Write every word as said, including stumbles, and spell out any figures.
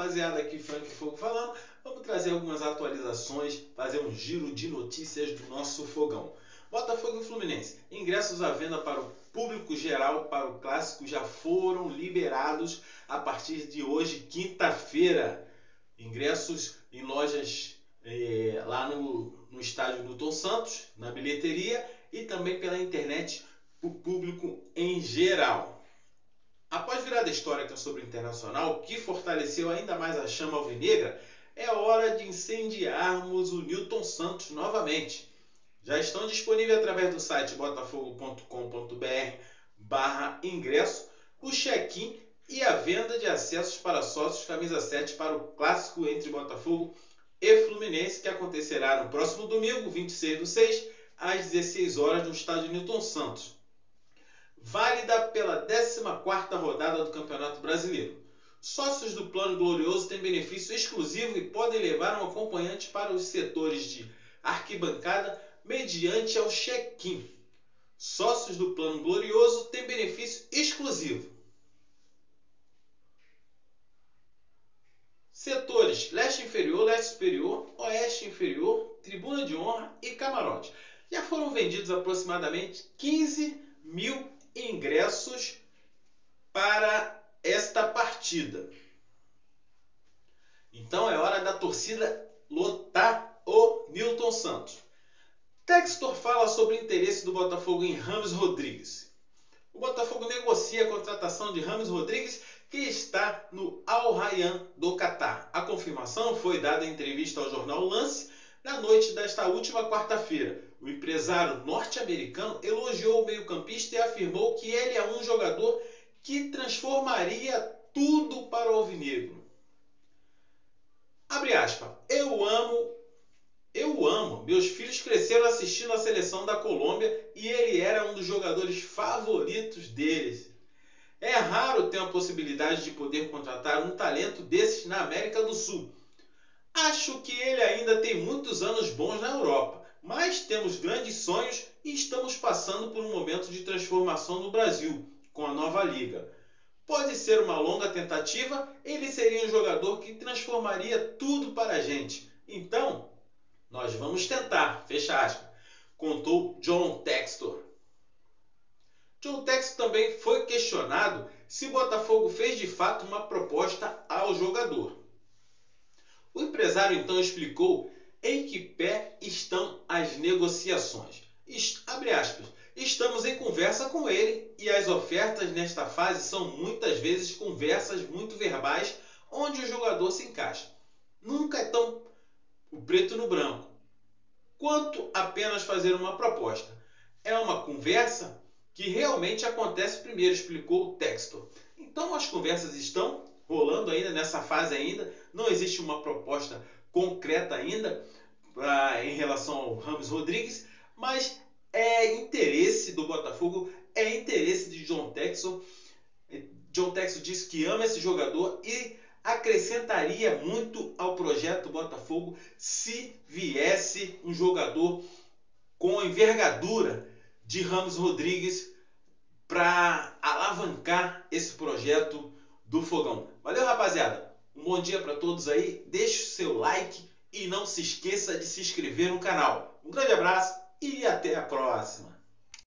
rapaziada, aqui Frank Fogo falando. Vamos trazer algumas atualizações, fazer um giro de notícias do nosso fogão. Botafogo e Fluminense. Ingressos à venda para o público geral para o clássico já foram liberados a partir de hoje, quinta-feira. Ingressos em lojas eh, lá no, no estádio Newton Santos, na bilheteria e também pela internet para o público em geral. Após virada histórica sobre o Internacional, que fortaleceu ainda mais a chama alvinegra, é hora de incendiarmos o Newton Santos novamente. Já estão disponíveis através do site botafogo ponto com ponto br barra ingresso o check-in e a venda de acessos para sócios camisa sete para o clássico entre Botafogo e Fluminense, que acontecerá no próximo domingo, vinte e seis do seis, às dezesseis horas, no estádio Newton Santos. Válida pela décima quarta rodada do Campeonato Brasileiro. Sócios do Plano Glorioso têm benefício exclusivo e podem levar um acompanhante para os setores de arquibancada mediante ao check-in. Sócios do Plano Glorioso têm benefício exclusivo. Setores leste inferior, leste superior, oeste inferior, tribuna de honra e camarote. Já foram vendidos aproximadamente quinze mil ingressos para esta partida. Então é hora da torcida lotar o Newton Santos. Textor fala sobre o interesse do Botafogo em James Rodrigues. O Botafogo negocia a contratação de James Rodrigues, que está no Al Rayyan do Catar. A confirmação foi dada em entrevista ao jornal Lance na noite desta última quarta-feira. O empresário norte-americano elogiou o meio-campista e afirmou que ele é um jogador que transformaria tudo para o alvinegro. Abre aspas. Eu amo, eu amo. Meus filhos cresceram assistindo a seleção da Colômbia e ele era um dos jogadores favoritos deles. É raro ter a possibilidade de poder contratar um talento desses na América do Sul. Acho que ele ainda tem muitos anos bons na Europa, mas temos grandes sonhos e estamos passando por um momento de transformação no Brasil, com a nova liga. Pode ser uma longa tentativa, ele seria um jogador que transformaria tudo para a gente. Então, nós vamos tentar, fecha aspas, contou John Textor. John Textor também foi questionado se o Botafogo fez de fato uma proposta ao jogador. O empresário então explicou em que pé estão as negociações. Abre aspas. Estamos em conversa com ele e as ofertas nesta fase são muitas vezes conversas muito verbais onde o jogador se encaixa. Nunca é tão o preto no branco quanto apenas fazer uma proposta. É uma conversa que realmente acontece primeiro, explicou o Textor. Então as conversas estão rolando ainda nessa fase ainda, não existe uma proposta concreta ainda uh, em relação ao James Rodrigues, mas é interesse do Botafogo, é interesse de John Textor. John Textor disse que ama esse jogador e acrescentaria muito ao projeto do Botafogo se viesse um jogador com envergadura de James Rodrigues para alavancar esse projeto do Fogão. Valeu, rapaziada. Um bom dia para todos aí. Deixe o seu like e não se esqueça de se inscrever no canal. Um grande abraço e até a próxima.